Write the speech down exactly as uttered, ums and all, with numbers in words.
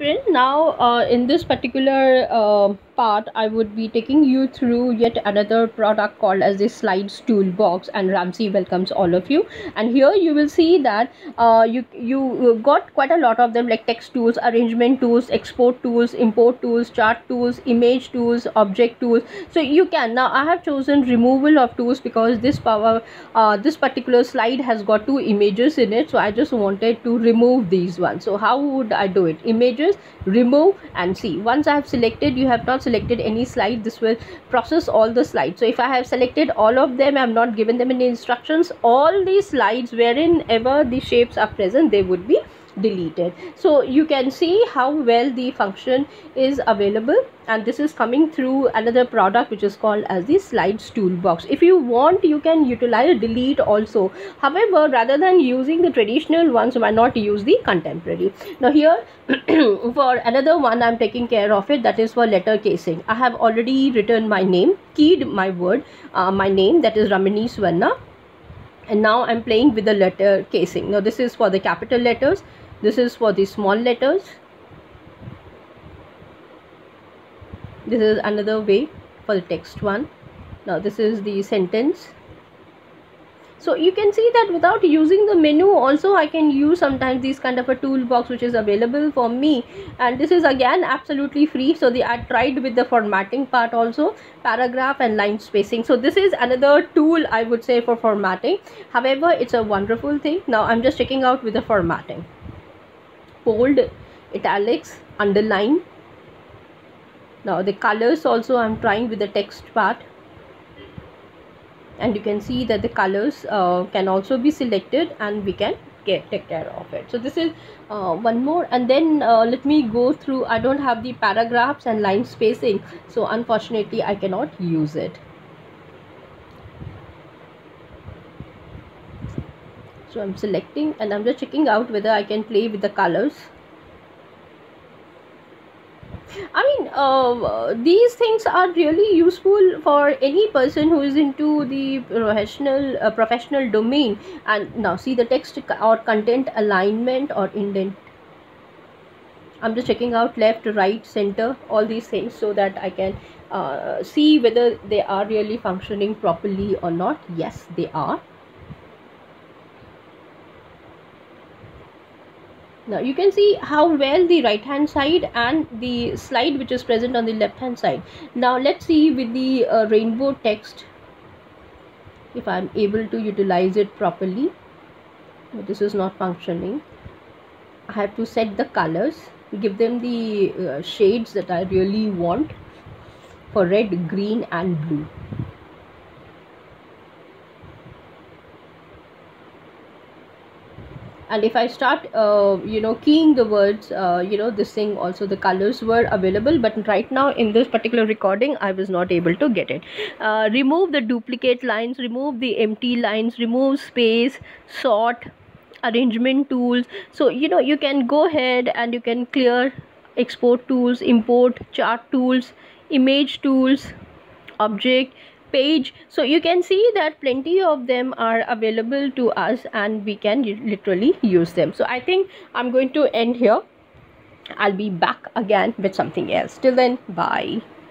friend. Now uh, in this particular uh, part I would be taking you through yet another product called as the Slides Toolbox, and Ramsey welcomes all of you. And here you will see that uh, you you got quite a lot of them, like text tools, arrangement tools, export tools, import tools, chart tools, image tools, object tools. So you can, now I have chosen removal of tools because this power uh, this particular slide has got two images in it, so I just wanted to remove these ones. So how would I do it? Images, remove, and see. Once I have selected, you have not selected any slide, this will process all the slides. So if I have selected all of them, I have not given them any instructions, all these slides wherein ever the shapes are present, they would be deleted. So you can see how well the function is available, and this is coming through another product which is called as the Slides Toolbox. If you want, you can utilize delete also. However, rather than using the traditional ones, why not use the contemporary? Now here for another one, I'm taking care of it, that is for letter casing. I have already written my name, keyed my word, uh, my name, that is Ramani Swarna, and now I'm playing with the letter casing. Now this is for the capital letters, this is for the small letters, this is another way for the text one. Now this is the sentence. So you can see that without using the menu also I can use sometimes these kind of a toolbox which is available for me, and this is again absolutely free. So the I tried with the formatting part also, paragraph and line spacing. So this is another tool I would say for formatting. However, it's a wonderful thing. Now I'm just checking out with the formatting. Bold, italics, underline. Now the colors also I'm trying with the text part, and you can see that the colors uh, can also be selected and we can get take care of it. So this is uh, one more, and then uh, let me go through. I don't have the paragraphs and line spacing, so unfortunately I cannot use it. So I'm selecting and I'm just checking out whether I can play with the colors. I mean, uh, these things are really useful for any person who is into the professional uh, professional domain. And now see the text or content alignment or indent. I'm just checking out left, right, center, all these things so that I can uh, see whether they are really functioning properly or not. Yes, they are. Now you can see how well the right hand side and the slide which is present on the left hand side. Now let's see with the uh, rainbow text if I'm able to utilize it properly. This is not functioning. I have to set the colors, give them the uh, shades that I really want for red, green and blue. And if I start uh, you know keying the words, uh, you know this thing also, the colors were available, but right now in this particular recording I was not able to get it. Uh, remove the duplicate lines, remove the empty lines, remove space, sort, arrangement tools. So you know you can go ahead and you can clear export tools, import, chart tools, image tools, object, page. So you can see that plenty of them are available to us and we can literally use them. So I think I'm going to end here. I'll be back again with something else. Till then, bye.